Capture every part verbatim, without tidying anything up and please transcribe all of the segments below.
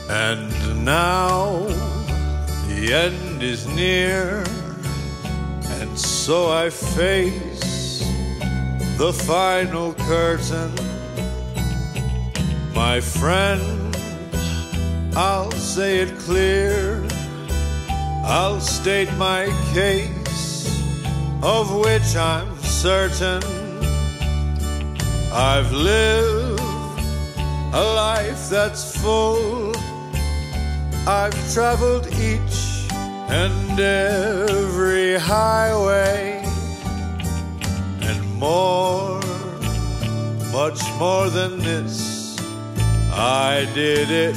And now the end is near, and so I face the final curtain. My friend, I'll say it clear, I'll state my case, of which I'm certain. I've lived a life that's full, I've traveled each and every highway, and more, much more than this, I did it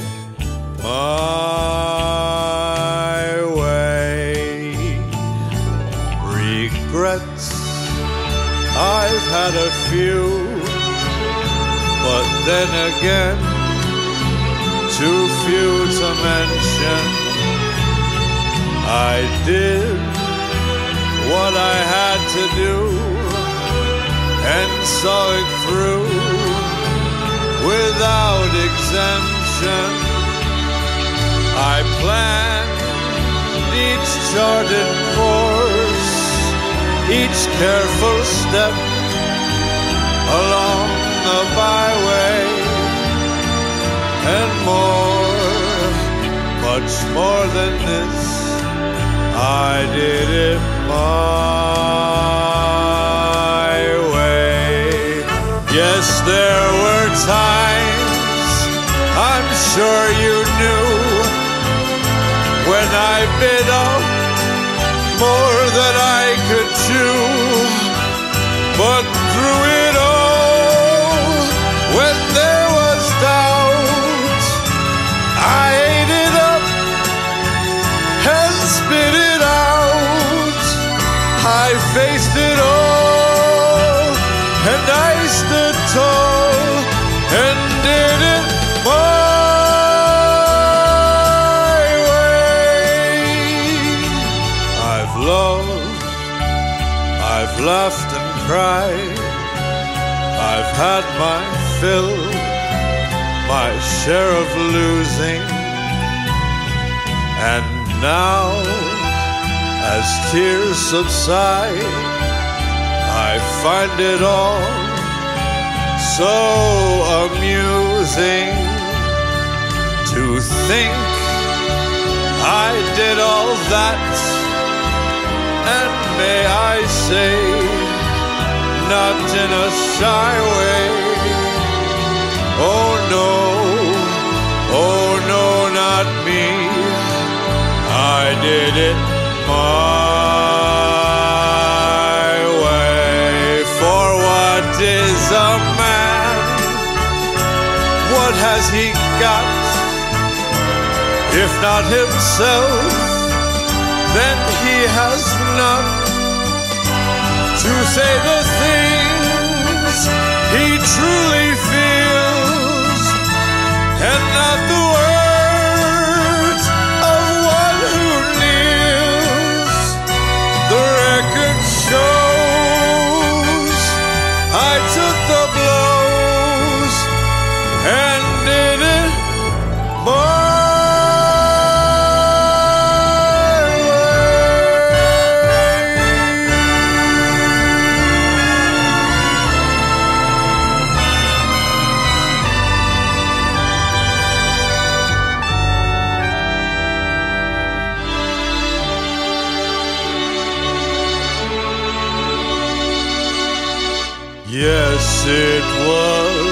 my way. Regrets, I've had a few, but then again, too few to mention. I did what I had to do and saw it through without exemption. I planned each charted course, each careful step along the byway, and more, much more than this, I did it my way. Yes, there were times, I'm sure you knew, when I bit off more than I could chew. But through it all, when there was doubt, I ate it up and spit it out. I faced it all, and I stood tall and did it my way. I've loved, I've laughed and cried, I've had my fill, my share of losing, and now, as tears subside, I find it all so amusing to think I did all that, and may I say, not in a shy way. Oh no, oh no, not me, I did it my way. For what is a man? What has he got? If not himself, then he has none to say the things he truly feels, and not the words of one who kneels. The record shows I took the blows and did it my Yes, it was